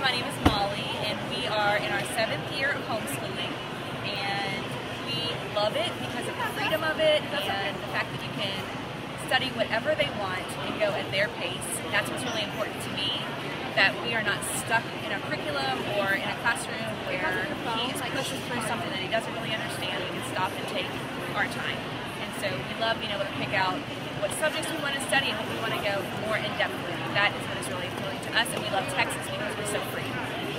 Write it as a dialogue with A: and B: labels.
A: my name is Molly, and we are in our 7th year of homeschooling, and we love it because of the freedom of it and the fact that you can study whatever they want and go at their pace. That's what's really important to me, that we are not stuck in a curriculum or in a classroom where he is pushing through something that he doesn't really understand. We can stop and take our time. And so we love being able to pick out what subjects we want to study and what we want to go more in depth with. That is what is really appealing to us, and we love Texas because we're so free.